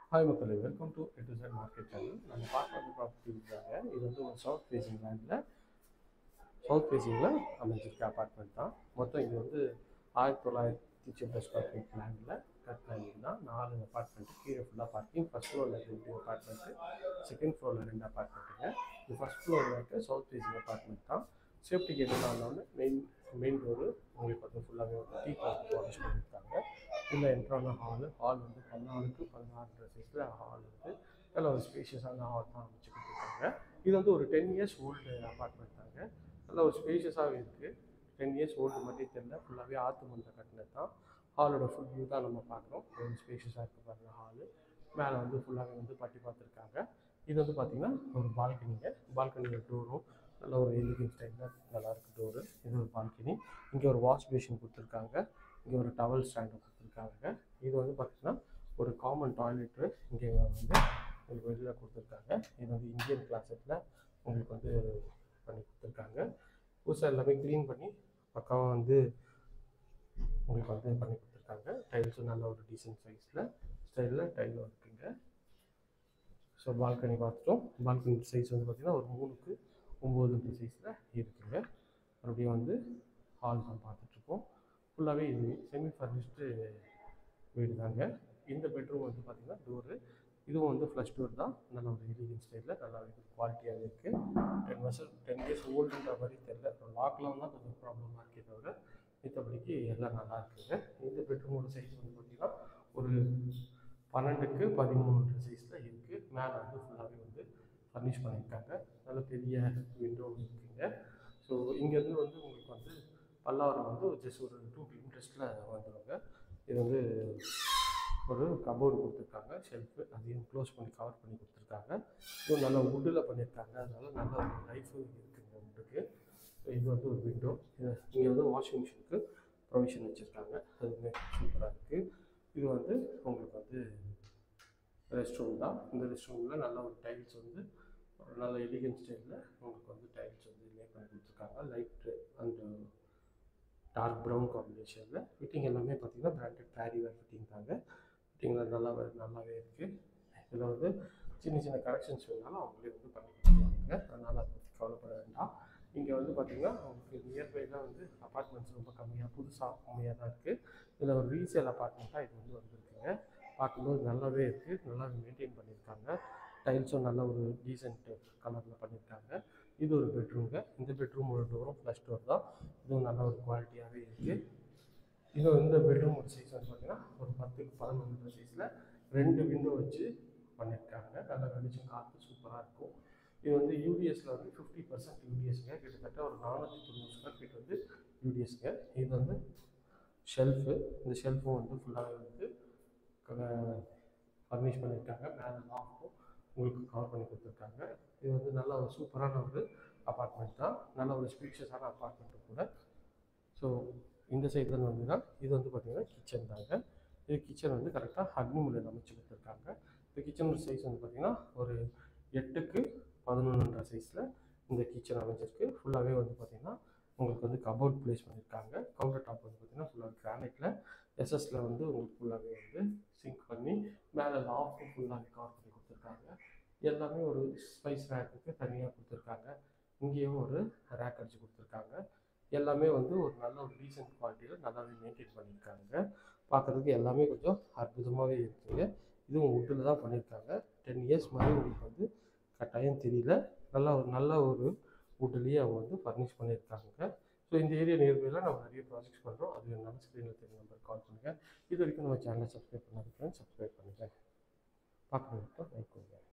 Hi மக்களே, welcome to A to Z market channel. நம்ம பார்க்குற ப்ராப்பர்ட்டி இருக்காங்க. இது வந்து ஒரு சவுத் ஃபேசிங்கில் அமைஞ்சிருக்க அப்பார்ட்மெண்ட் தான். மொத்தம் இது வந்து 1900 சில்ட்ரன் ஸ்கொயர் ஃபீட் லேண்டில் கட்டின வீடு தான். 4 அப்பார்ட்மெண்ட்டு, கீழே ஃபுல்லாக பார்க்கிங். ஃபஸ்ட் ஃப்ளோரில் 2 அப்பார்ட்மெண்ட்டு, செகண்ட் ஃப்ளோரில் 2 அப்பார்ட்மெண்ட்டுங்க. இது ஃபஸ்ட் ஃப்ளோரில் இருக்க சவுத் ஃபேசிங் அப்பார்ட்மெண்ட் தான். சேஃப்டி கேட் வந்தோடனே மெயின் டோரு உங்களுக்கு வந்து ஃபுல்லாகவே வந்து டீ காஃபி பாலிஷ் பண்ணியிருக்காங்க. உள்ள என்ட்ரான ஹால் வந்து 14க்கு 16 சைஸில் ஹால் இருக்குது. நல்ல ஒரு ஸ்பேஷியஸான ஹால் தான் அமைச்சு கொடுத்துருக்காங்க. இது வந்து ஒரு 10 இயர்ஸ் ஓல்டு அப்பார்ட்மெண்ட் தாங்க. நல்ல ஒரு ஸ்பேஷியஸாகவே இருக்குது. 10 இயர்ஸ் ஓல்டு மட்டும் தெரியல, ஃபுல்லாகவே ஆற்று மண்ணில் கட்டினது தான். ஹாலோட ஃபுல் வியூ தான் நம்ம பார்க்குறோம். ஒரு ஸ்பேஷியஸாக இருக்குது பாருங்கள் ஹாலு. மேலே வந்து ஃபுல்லாகவே வந்து பட்டி பார்த்துருக்காங்க. இது வந்து பார்த்திங்கன்னா ஒரு பால்கனியோட டோரும் நல்ல ஒரு எலிகன்ட் ஸ்டைலில் நல்லாயிருக்கு டோரு. இது ஒரு பால்கனி. இங்கே ஒரு வாஷ் பேஷன் கொடுத்துருக்காங்க. இங்கே ஒரு டவல் ஸ்டாண்டு கொடுத்துருக்காங்க. இது வந்து பார்த்திங்கன்னா ஒரு காமன் டாய்லெட்டு இங்கே வந்து உங்களுக்கு வெளியில் கொடுத்துருக்காங்க. இது வந்து இந்தியன் கிளாஸில் உங்களுக்கு வந்து பண்ணி கொடுத்துருக்காங்க. புதுசாக எல்லாமே க்ளீன் பண்ணி பக்காவாக வந்து உங்களுக்கு வந்து பண்ணி கொடுத்துருக்காங்க. டைல்ஸும் நல்ல ஒரு டீசென்ட் ஸ்டைலில் டைலும் இருக்குங்க. ஸோ பால்கனி பார்த்துட்டோம். பால்கனி சைஸ் வந்து பார்த்திங்கன்னா ஒரு 3க்கு 9 சைஸில் இருக்குங்க. மறுபடியும் வந்து ஹால் தான் பார்த்துட்ருக்கோம். ஃபுல்லாகவே இது செமி ஃபர்னிஷ்டு வீடு தாங்க. இந்த பெட்ரூம் வந்து பார்த்திங்கன்னா டோரு இதுவும் வந்து ஃப்ளஷ் டோர் தான். நல்ல ஒரு எலிகன்ட் ஸ்டைலில் நல்லா குவாலிட்டியாகவே இருக்குது. 10 இயர்ஸ் ஓல்டுன்ற மாதிரி தெரியல. லாக்லாம் தான் கொஞ்சம் ப்ராப்ளமாக இருக்கே தவிர மித்தபடிக்கு எல்லாம் நல்லா இருக்குங்க. இந்த பெட்ரூமோட சைஸ் வந்து பார்த்திங்கன்னா ஒரு 12க்கு 13 சைஸில் இருக்குது. மேலே வந்து ஃபுல்லாகவே வந்து ஃபர்னிஷ் பண்ணியிருக்காங்க. நல்ல பெரிய விண்டோ இருக்குங்க. ஸோ இங்கேருந்து வந்து உங்களுக்கு வந்து பல்லாவரம் வந்து ஜஸ்ட் ஒரு 2 கிலோமீட்டர்ஸில் வந்துடுவாங்க. இது வந்து ஒரு கபோர்டு கொடுத்துருக்காங்க, ஷெல்ஃபு, அதையும் க்ளோஸ் பண்ணி கவர் பண்ணி கொடுத்துருக்காங்க. ஸோ நல்லா வுட்டில் பண்ணியிருக்காங்க. அதனால நல்ல ஒரு லைஃபும் இருக்குங்க வுட்டுக்கு. இது வந்து ஒரு விண்டோ. இங்கே வந்து வாஷிங் மிஷினுக்கு ப்ரொவிஷன் வச்சுருக்காங்க. அதுவுமே சூப்பராக இருக்குது. இது வந்து உங்களுக்கு வந்து ரெஸ்ட் ரூம் தான். இந்த ரெஸ்ட் ரூமில் நல்ல ஒரு டைல்ஸ் வந்து ஒரு நல்ல எலிகன்ட் ஸ்டைலில் உங்களுக்கு வந்து டைல்ஸ் வந்து லே பண்ணி கொடுத்துருக்காங்க. லைட் அண்ட் டார்க் ப்ரௌன் காம்பினேஷனில். ஃபிட்டிங் எல்லாமே பார்த்திங்கன்னா பிராண்டட் பேரிவேர் ஃபிட்டிங் தாங்க. ஃபிட்டிங்கில் நல்லாவே இருக்குது. இதில் வந்து சின்ன கரெக்ஷன்ஸ் வேணாலும் அவங்களே வந்து பண்ணி கொடுத்துருவாங்க. அதனால் அதை பற்றி கவலைப்பட வேண்டாம். இங்கே வந்து பார்த்திங்கன்னா உங்களுக்கு நியர்பைலாம் வந்து அப்பார்ட்மெண்ட்ஸ் ரொம்ப கம்மியாக தான் இருக்குது. இதில் ஒரு ரீசேல் அப்பார்ட்மெண்ட்டாக இது வந்து வந்துருக்குங்க. பார்க்கும்போது நல்லாவே இருக்குது. நல்லாவே மெயின்டைன் பண்ணியிருக்காங்க. டைல்ஸும் நல்ல ஒரு டீசென்ட் கலரில் பண்ணியிருக்காங்க. இது ஒரு பெட்ரூம்ங்க. இந்த பெட்ரூமோட டோரும் ஃப்ளஷ் டோர் தான். இதுவும் நல்ல ஒரு குவாலிட்டியாகவே இருக்குது. இந்த பெட்ரூமோட சைஸ் வந்து பார்த்திங்கன்னா ஒரு 10க்கு 11 சைஸில் 2 விண்டோ வச்சு பண்ணியிருக்காங்க. நல்ல வெளிச்சம் காற்று சூப்பராக இருக்கும். இது வந்து யூடிஎஸில் வந்து 50% யூடிஎஸ்ங்க. கிட்டத்தட்ட ஒரு 490 ஸ்கொயர் ஃபீட் வந்து யூடிஎஸ்ங்க. இது வந்து ஷெல்ஃபு. இந்த ஷெல்ஃபும் வந்து ஃபுல்லாகவே வந்து ஃபர்னிஷ் பண்ணியிருக்காங்க. மேலே லாஃப்ட்டும் உங்களுக்கு கவர் பண்ணி கொடுத்துருக்காங்க. இது வந்து நல்ல ஒரு சூப்பரான ஒரு அப்பார்ட்மெண்ட் தான். நல்ல ஒரு ஸ்பீஷியஸான அப்பார்ட்மெண்ட்டு கூட. ஸோ இந்த சைடில் வந்தீங்கன்னா இது வந்து பார்த்திங்கன்னா கிச்சன் தாங்க. இது கிச்சன் வந்து கரெக்டாக அக்னி மூலையில் அமைச்சு கொடுத்துருக்காங்க. இந்த கிச்சனோட சைஸ் வந்து பார்த்திங்கன்னா ஒரு 8க்கு 11 சைஸில் இந்த கிச்சன் அமைஞ்சிருக்கு. ஃபுல்லாகவே வந்து பார்த்திங்கன்னா உங்களுக்கு வந்து கபோர்ட் ப்ளேஸ் பண்ணியிருக்காங்க. கவுண்டர் டாப் வந்து பார்த்திங்கன்னா ஃபுல்லாக கிரானைட்டில் எஸ்எஸில் வந்து உங்களுக்கு ஃபுல்லாகவே வந்து சிங்க் பண்ணி மேலே லாஃப்ட்டும் ஃபுல்லாகவே கவர் பண்ணி கொடுத்துருக்காங்க. எல்லாமே ஒரு ஸ்பைஸ் ரேக்குக்கு தனியாக கொடுத்துருக்காங்க. இங்கேயும் ஒரு ரேக் அடிச்சு கொடுத்துருக்காங்க. எல்லாமே வந்து ஒரு நல்ல ஒரு டீசென்ட் குவாலிட்டியில் நல்லாவே மெயின்டைன் பண்ணியிருக்காங்க. பார்க்குறதுக்கு எல்லாமே கொஞ்சம் அற்புதமாகவே இருக்குங்க. இதுவும் வுட்டில் தான் பண்ணியிருக்காங்க. 10 இயர்ஸ் மாதிரி உங்களுக்கு வந்து கட்டாயம் தெரியல. நல்ல ஒரு வுட்லேயே அவங்க வந்து ஃபர்னிஷ் பண்ணியிருக்காங்க. ஸோ இந்த ஏரியா நியர்பையில் நம்ம நிறைய ப்ராஜெக்ட்ஸ் பண்ணுறோம். அது வேணாலும் ஸ்க்ரீனில் தெரியும் நம்பர் கால் பண்ணுங்கள். இது வரைக்கும் நம்ம சேனலை சப்ஸ்கிரைப் பண்ணாதீங்க, சப்ஸ்கிரைப் பண்ணுங்கள். பார்க்குறதுக்கு